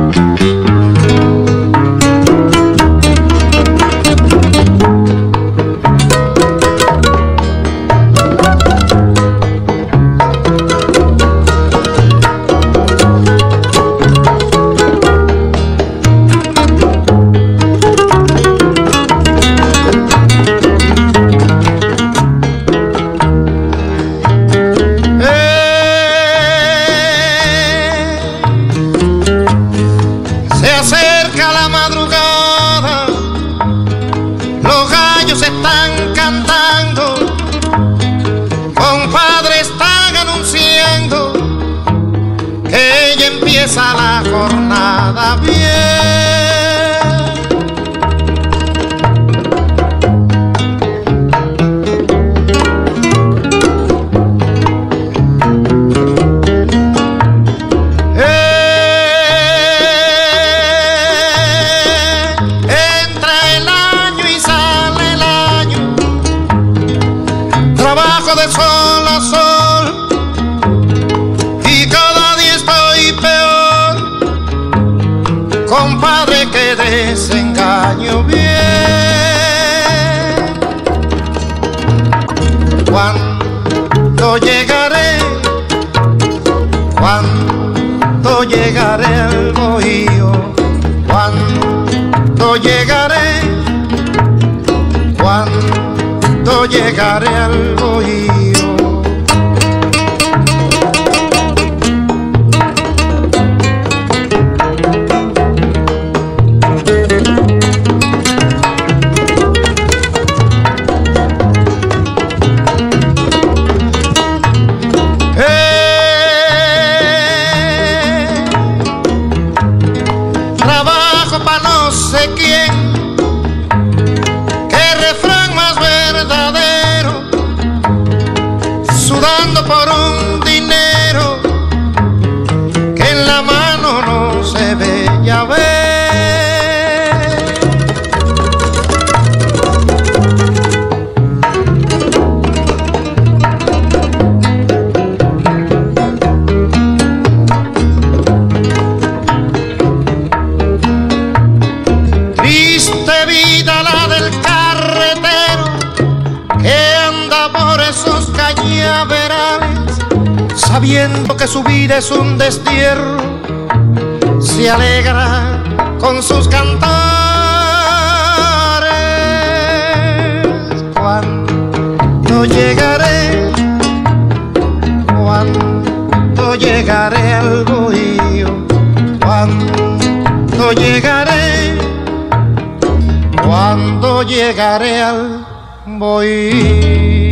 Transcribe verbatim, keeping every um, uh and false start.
Están cantando, compadre, están anunciando que ya empieza la jornada bien. Trabajo de sol a sol y cada día estoy peor, compadre, que desengaño bien. ¿Cuándo llegaré? ¿Cuándo llegaré al bohío? ¿Cuándo llegaré? ¿Cuándo llegaré al bohío? Eh, trabajo pa' no sé quién. Sudando por un dinero que en la mano no se ve, ya ve. Triste vida la del carretero que anda por esos cañaverales, sabiendo que su vida es un destierro, se alegra con sus cantares. ¿Cuándo llegaré? ¿Cuándo llegaré al bohío? ¿Cuándo llegaré? ¿Cuándo llegaré al bohío?